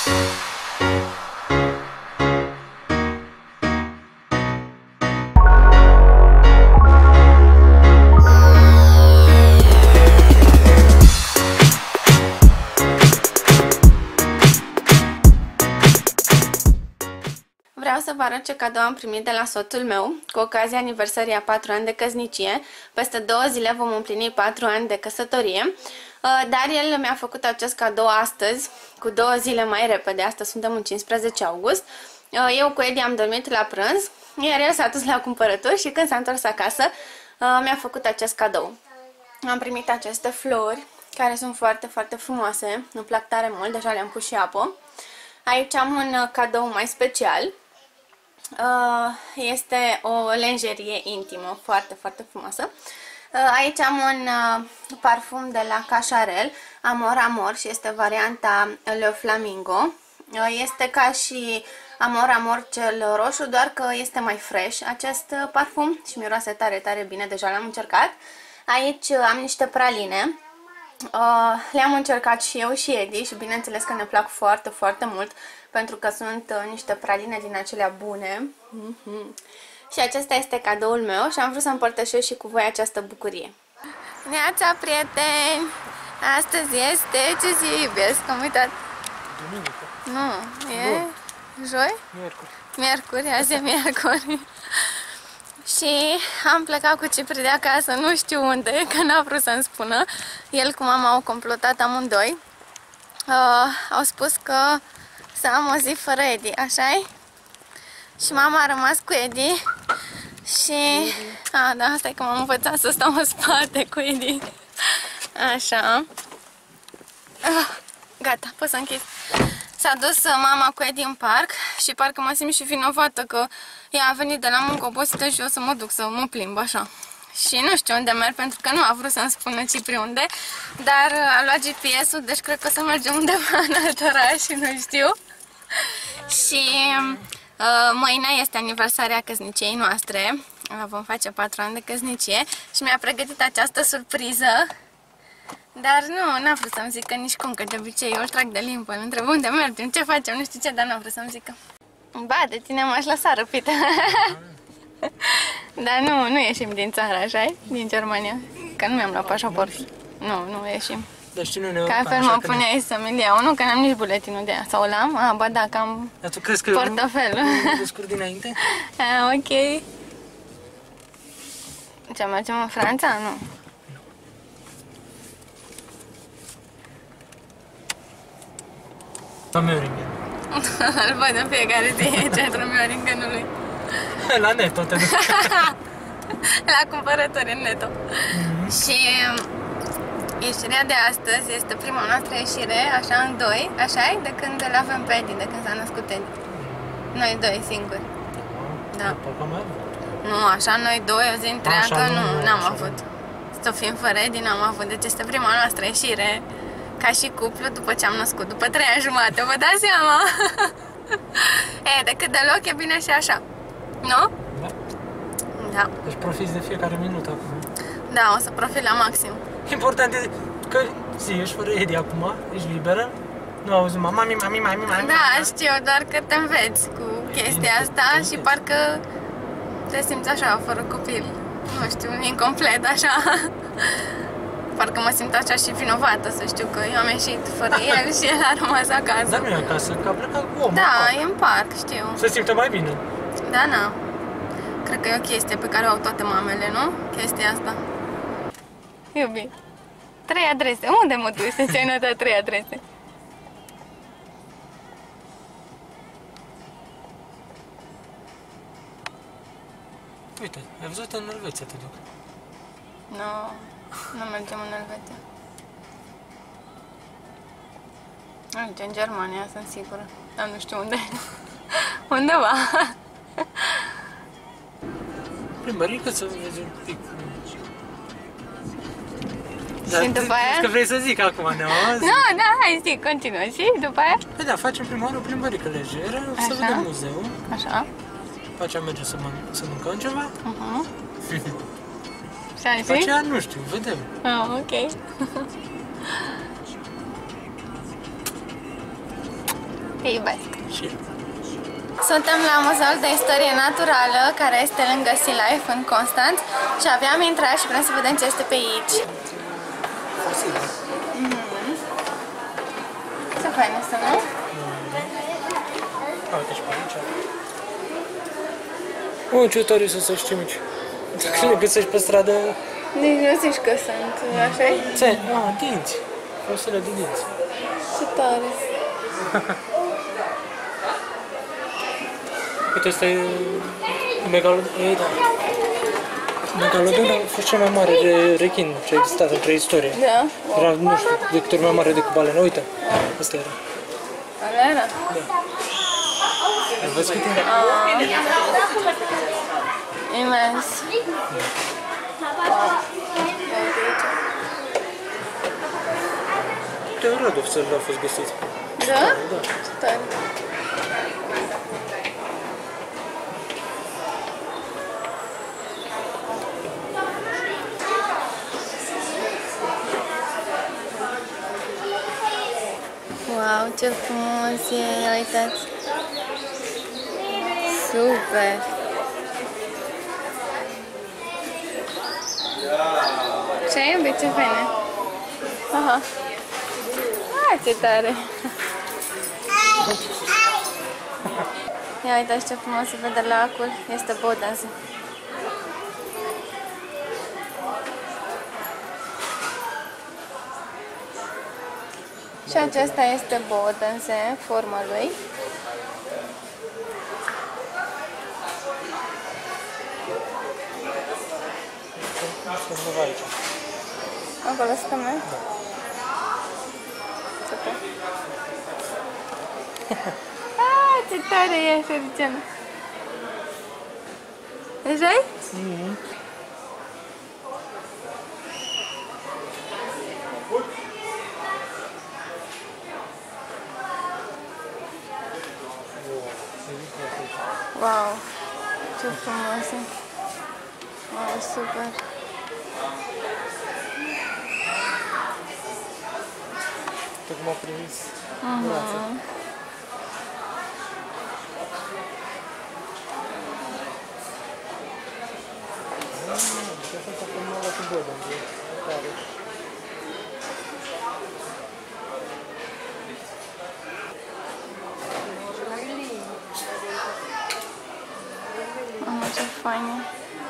Vreau să vă arăt ce cadou am primit de la soțul meu cu ocazia aniversării a 4 ani de căsnicie. Peste 2 zile vom împlini 4 ani de căsătorie, dar el mi-a făcut acest cadou astăzi, cu 2 zile mai repede. Astăzi suntem în 15 august. Eu cu Edi am dormit la prânz, iar el s-a dus la cumpărături și când s-a întors acasă mi-a făcut acest cadou. Am primit aceste flori care sunt foarte, foarte frumoase, îmi plac tare mult, deja le-am pus și apă. Aici am un cadou mai special. Este o lenjerie intimă foarte, foarte frumoasă. Aici am un parfum de la Cacharel, Amor Amor, și este varianta Le Flamingo. Este ca și Amor Amor cel roșu, doar că este mai fresh acest parfum și miroase tare, tare bine, deja l-am încercat. Aici am niște praline. Le-am încercat și eu și Edi și bineînțeles că ne plac foarte, foarte mult pentru că sunt niște praline din acelea bune. Și acesta este cadoul meu și am vrut să împărtășesc și cu voi această bucurie. Neața, prieteni! Astăzi este, ce zi iubesc? Am uitat. Duminică. Nu, e joi? Miercuri. Miercuri, azi e miercuri. Și am plecat cu Cipri de acasă, nu știu unde, că n-a vrut să-mi spună. El cu mama au complotat amândoi. Au spus că să am o zi fără Edi, așa-i? Și mama a rămas cu Edi. Și... da, asta e că m-am învățat să stau în spate cu Edi. Așa. Gata, pot să închid. S-a dus mama cu Edi în parc și parcă mă simt și vinovată că ea a venit de la muncă obosită și eu să mă duc să mă plimb așa. Și nu știu unde merg pentru că nu a vrut să-mi spună Cipri unde, dar a luat GPS-ul, deci cred că o să mergem undeva în alt oraș și nu știu. Și mâine este aniversarea căsniciei noastre, vom face 4 ani de căsnicie și mi-a pregătit această surpriză. Dar nu, n-a vrut să-mi zică nici cum, că de obicei eu îl trag de limbă, îl întreb unde mergem, ce facem, nu știu ce, dar n-a vrut să-mi zică. Ba, de tine m-aș lăsa răpită. Dar nu ieșim din țară, așa-i? Din Germania. Că nu mi-am luat pașaport. Nu ieșim. Dar știi, nu ne că altfel mă puneai să-mi iau, nu, că n-am nici buletinul de aia. Sau l-am? Ba da, că am portofelul. Nu scurt dinainte? Ok. Ce, mergem în Franța? Nu. Mioringen. Îl văd în fiecare zi, centrul Mioringenului. La Netto te duc. La cumpărături în Netto. Și ieșirea de astăzi este prima noastră ieșire, așa în doi, așa-i? De când îl avem pe Edi, de când s-a născut Edi. Noi doi singuri. Da. Nu, așa noi doi o zi întreagă, n-am avut. Să fim fără Edi, n-am avut. Deci este prima noastră ieșire ca și cuplu după ce am născut, după 3 ani jumate, vă dați seama? Decât deloc e bine și așa, nu? Da. Da. Deci profiți de fiecare minut acum. Da, o să profit la maxim. Important e că ești fără Edi acum, ești liberă. Nu auzi mami. Da, știu, doar că te înveți cu chestia asta și parcă te simți așa, fără copil. Nu știu, incomplet, așa. Parcă mă simt așa și vinovată, să știu că eu am ieșit fără el și el a rămas acasă. Dar nu e acasă, că a plecat cu omul. Da, e în parc, știu. Se simte mai bine. Da, na. Cred că e o chestie pe care o au toate mamele, nu? Chestia asta. Iubi, 3 adrese. Unde mă duci să ți-ai notat 3 adrese? Uite, ai văzut în Elveția te duc. Nu mergem în Elveția. Mergem în Germania, sunt sigură. Dar nu știu unde. Undeva. Plimbărică să vezi un pic. Și după aia? Că vrei să zic acum, ne auzi? Nu, da, hai zic, continuă. Și după aia? Păi da, facem prima oară o plimbărică lejeră, să vedem muzeul. Așa. După aceea mergem să mâncăm ceva. Și ai După aceea, nu știu, vedem. Ok. Te iubesc. Și Suntem la Muzeul de Istorie Naturală, care este lângă Sea Life în Constanț și abia am intrat și vrem să vedem ce este pe aici. fosile. Ce fain să nu? Uite și pe aici. Ce tare să se știi mici. Dacă le găsești pe stradă... Nici nu zici că sunt, așa-i? Dinți. Fosile de dinți. Ce tare. Uite, ăsta e Megalodon. Megalodon a fost cel mai mare de rechin ce a existat în preistorie. Da? Era, nu știu, de câte ori mai mare decât balena. Uite, ăsta era. Alea era? Îl vezi cât e? Imens. Uite, Radov țările au fost găsiți. Da? Da. Ce tare. Wow, ce frumos e, uitați! Super! Ce ai iubit? Ce faine! Aha! Ah, ce tare! Ia uitați ce frumos se vede lacul, este Bodense. Și acesta este Bodense, forma lui. Sunt undeva aici. Acolo stăm noi? Da. Super. Ce tare e, Feliciana! Așa-i? Wow, ce frumos e! Wow, super! Tot m-a prins brața. Deci asta m-a luat cu Bodense. Tare. Ce fain e!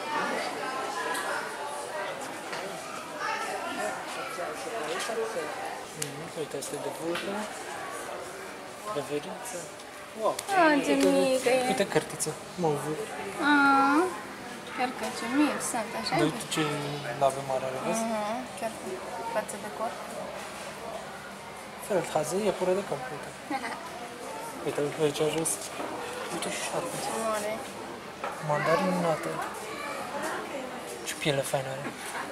Uite, asta e de vulpă, reveriță. Wow! Ce mică e! Uite cărtiță, măvă. Chiar că ce mic sunt, așa? De uite ce lave mare are, vezi? Chiar față de corp. Feldhase, iepure de câmp, uite. Uite, aici jos. Uite și șarpe. Ce mare! Mandarinată. Ce piele faină are.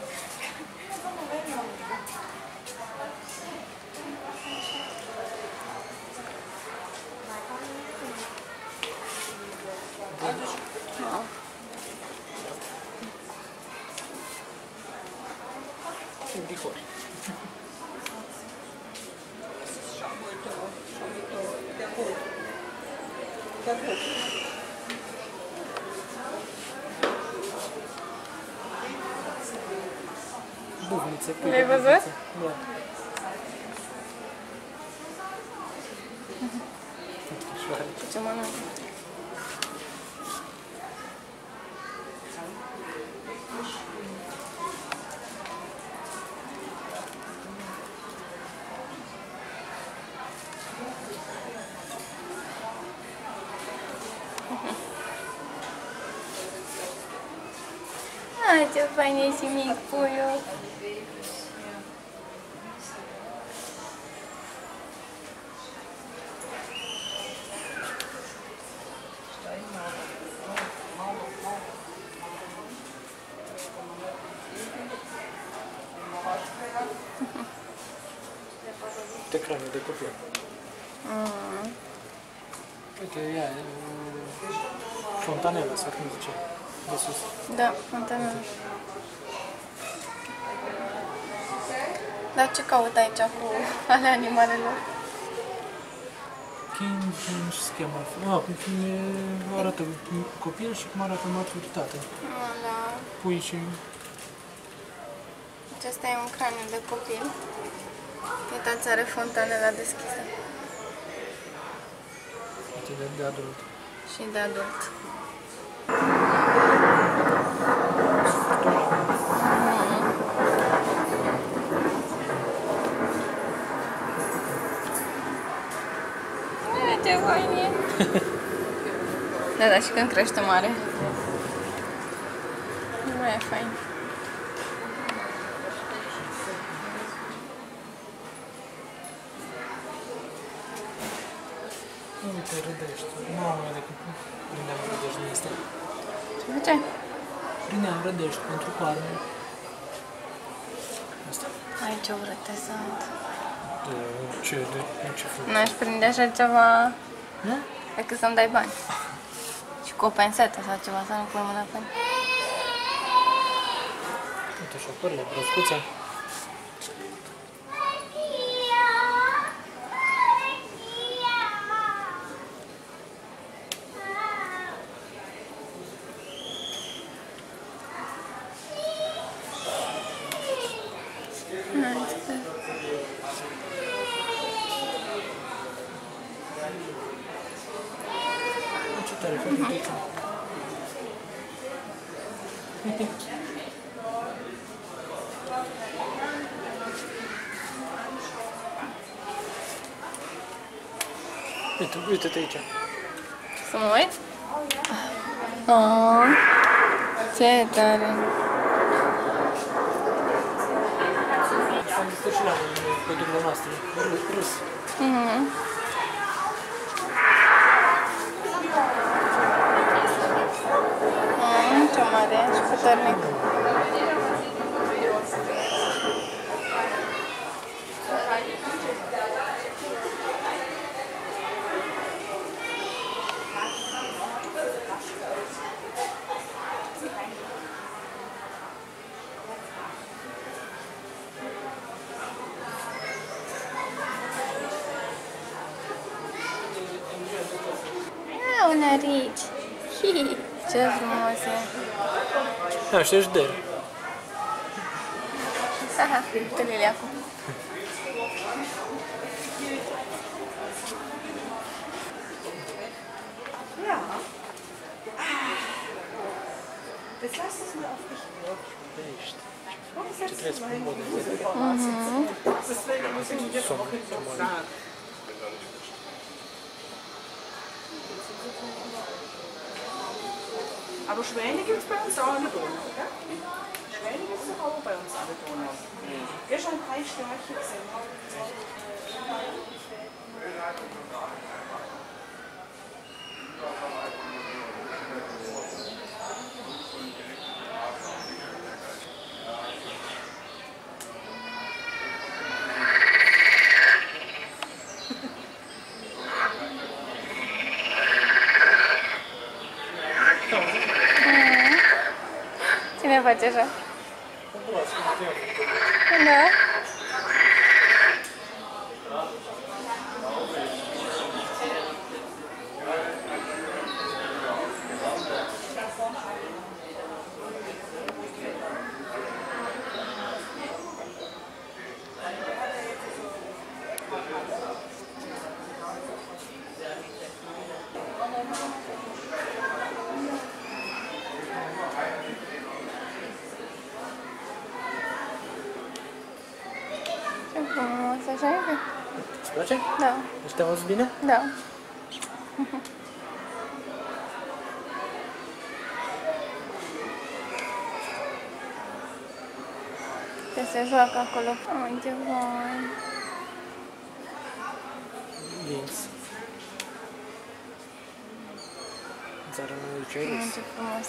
Wow. Decor. Buvnițe. Le-ai văzut? Da. Ce mănânc? Ce fain e și mic puiul! Uite crane de copil. Uite, ea e fontanelă, sau cum zice, de sus. Da, fontanelă. Dar ce caut aici cu ale animalelor? Kind, nu știu ce cheamă. Cum arată copil și cum arată maturitate. Da. Pui și... Acesta e un craniu de copil. Uitați, are fontanela deschisă. Uite, de adult. Și de adult. Ce fain e! Da, și când crește mare. Nu e fain. Uite, râdești. Mamă, de când prindeam râdești din astea. Ce face? Prindeam râdești pentru coarne. Asta. Ai, ce urâte sunt. De ce fac? N-aș prinde așa ceva Nu? decât să-mi dai bani. Și cu o pensetă sau ceva, să nu pui mâna pe mine. Uite, șopările, broscuța. Ce tare, foarte tare. Uite-te aici. Să mă uit? Oh, ce tare! Am văzut și la pădurile noastre. Râs. Ce mare și puternic. Un arici. Ce frumos e. Da, și ești de. Aha, uite liliacul. Ja. Jetzt lass es mal auf dich wirken. Ce trebuie să pun modul. Deswegen muss ich jede Woche noch sagen. Aber Schwäne gibt es bei uns auch in der Donau, gell? Schwäne gibt es doch auch bei uns an der Donau. Gestern 3 Störche gesehen. Cine face așa? Da? Ce frumos, așa e? Îți place? Da. Deci te auzi bine? Da. Că se joacă acolo. Ai, ce fain. Links. Țara mea ce ai Ce frumos.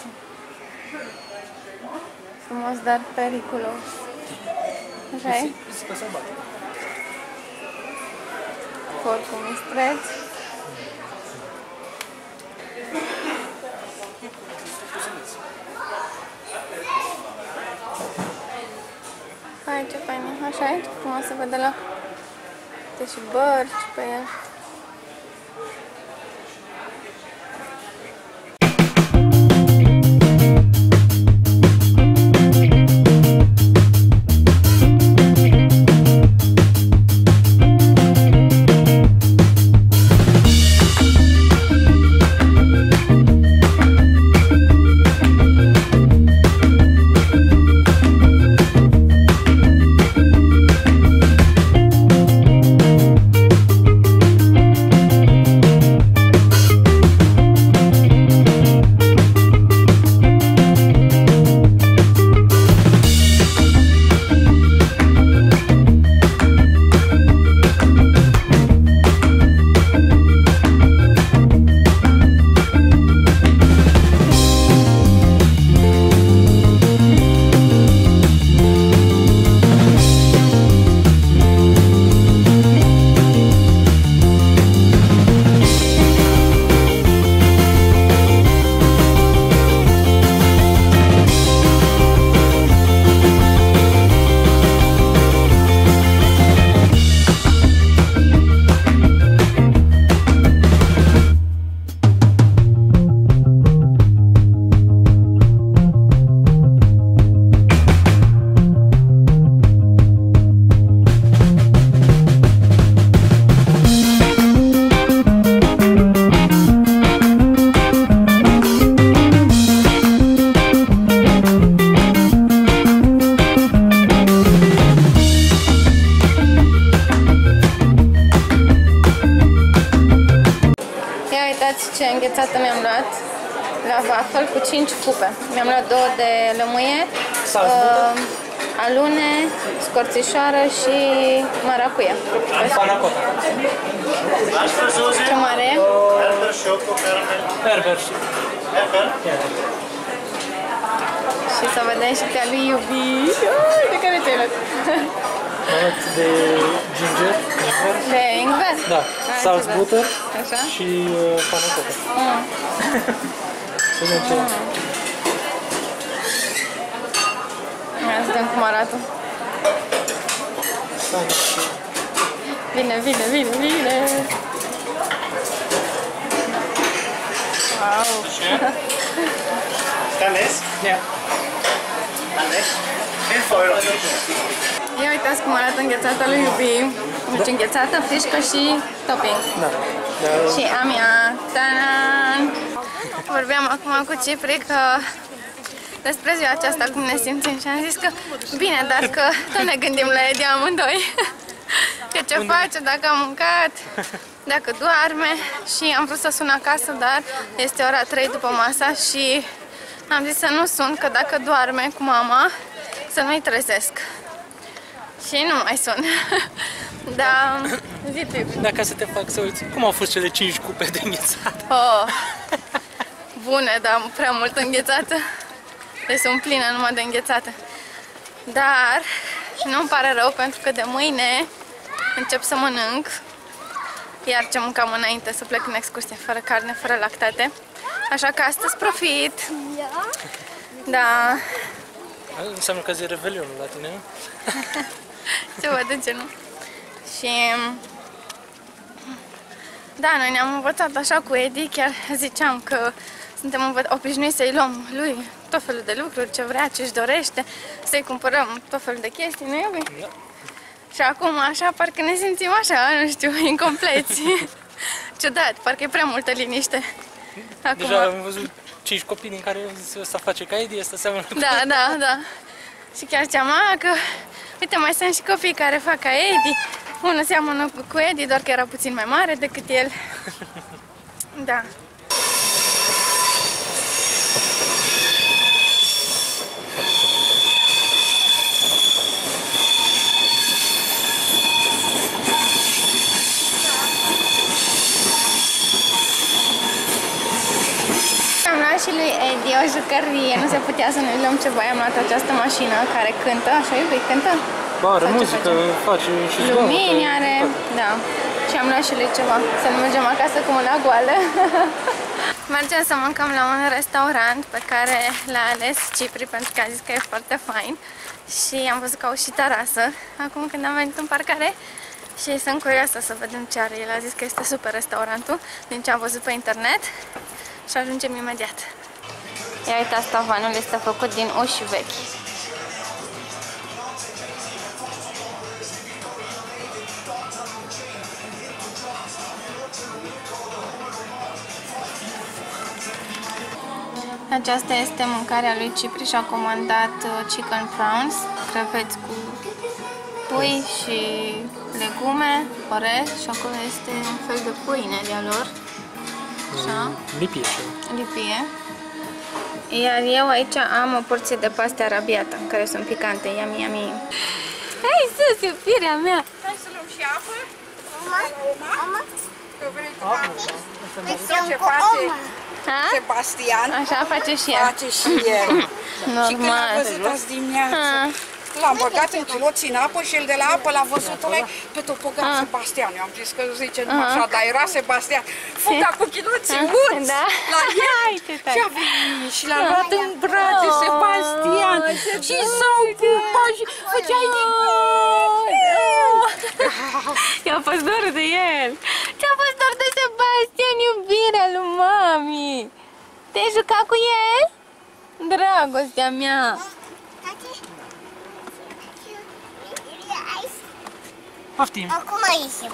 Frumos, dar periculos. Așa e? Pisica sălbatică. Corpul mistreț. Hai, ce fain e. Așa e? Ce frumos se vede la... Uite și bărci pe el. uitați ce înghețată mi-am luat la waffle cu 5 cupe. Mi-am luat 2 de lămâie, alune, scorțișoară și maracuia. Ce mare e? Berber și... Și să vedem și pe a lui Iubi. De care ți-ai luat? De ginger. De ingver? Da. Salz butter Așa? și panna cotta. Să vedem ce... Ia să vedem cum arată. Vine, vine, vine, vine! Wow! Kan læse? Ja. Kan læse? Helt for øjler. Ia uitați cum arată înghețata lui Iubi. Deci înghețată, frișcă și topping. Da. Și a mea. Ta-dan! Vorbeam acum cu Cipri că despre ziua aceasta cum ne simțim și am zis că bine, dar că tot ne gândim la Edi amândoi. Că ce face, dacă a mâncat, dacă doarme. Și am vrut să sun acasă, dar este ora 3 după masa și am zis să nu sun, că dacă doarme cu mama, să nu-i trezesc. Și nu mai sun. Da, zi tu. Dacă să te fac să uiți, cum au fost cele 5 cupe de înghețată? Oh, bune, dar prea mult înghețată. Deci sunt plină numai de înghețată. Dar nu-mi pare rău pentru că de mâine încep să mănânc. Iar ce mâncam înainte, să plec în excursie fără carne, fără lactate. Așa că astăzi profit. Da. Înseamnă că zi revelionul la tine, nu? Ce văd, de ce nu? Și da, noi ne-am învățat așa cu Edi, chiar ziceam că suntem obișnuiți să-i luăm lui tot felul de lucruri, ce vrea, ce-și dorește, să-i cumpărăm tot felul de chestii, nu iubi? Da. Și acum așa, parcă ne simțim așa, nu știu, incompleți. Ciudat, parcă e prea multă liniște. Acum... Deja am văzut 5 copii din care ăsta face ca Edi, ăsta seamănă cu... Da, da, da. Și chiar ziceam, că uite, mai sunt și copii care fac ca Edi. Unul seamănă cu Edi, doar că era puțin mai mare decât el. Da. Am luat și lui Edi o jucărie, nu se putea să ne luăm ceva. Am luat această mașină care cântă, așa iubi, cântă? Are muzică, face și lumini are, da. Și am luat și lui ceva, să nu mergem acasă cu mâna goală. Mergem să mâncăm la un restaurant pe care l-a ales Cipri pentru că a zis că e foarte fain. Și am văzut că au și terasă acum când am venit în parcare. Și sunt curioasă să vedem ce are. El a zis că este super restaurantul, din ce am văzut pe internet. Și ajungem imediat. Ia uite, asta, vanul este făcut din uși vechi. Aceasta este mâncarea lui Cipri și a comandat chicken prawns, creveți cu pui și legume, orez și acolo este un fel de pâine de-a lor. Așa. Lipie. Lipie. Iar eu aici am o porție de paste arabiată, care sunt picante, yummy, yummy. Hai sus, iubirea mea! Hai să luăm și apă. Mama? Că vrei tu apă. Ce face Sebastian. Așa face și el. Face și el. Normal. Și când l-a văzut azi dimineață, l-am băgat în chiloți în apă și el de la apă l-a văzut pe topogan Sebastian. Eu am zis că zice numai așa, dar era Sebastian. Fuga cu chiloți în gurți la el. Și a venit și l-a luat în brațe Sebastian. Și s-au pupat și făceai I-a fost dor de el. Ți-a fost dor de Sebastian, iubirea lui mami. Te-ai jucat cu el? Dragostea mea. Poftim. Acum aici.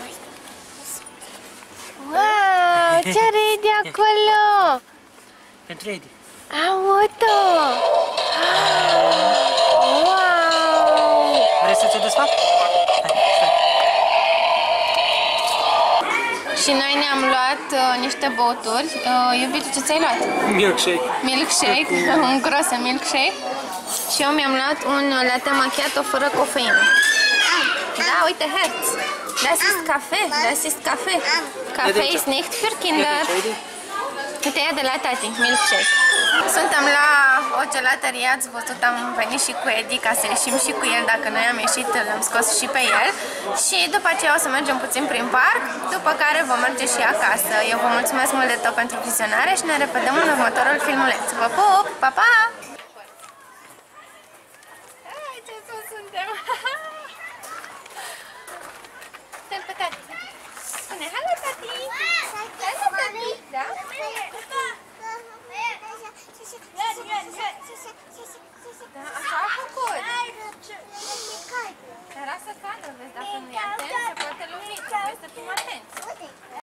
Wow, ce are Edi acolo? Pentru Edi. Auto! Wow! Vrei să ți-o desfac? Și Și noi ne-am luat niște băuturi. Iubitul, ce ți-ai luat? Milkshake. Milkshake, un gros milkshake. Și eu mi-am luat un latte macchiato fără cofeină. Da, uite, Herz. Das ist Kaffee, das ist Kaffee. Kaffee ist nicht für Kinder. Uite, ia de la tati, milkshake. Suntem la o gelaterie, ați văzut, am venit și cu Edi ca să ieșim și cu el. Dacă noi am ieșit, l-am scos și pe el. Și după aceea o să mergem puțin prin parc, după care vom merge și acasă. Eu vă mulțumesc mult de tot pentru vizionare și ne revedem în următorul filmuleț. Vă pup! Pa, pa! Hai, ce sus suntem!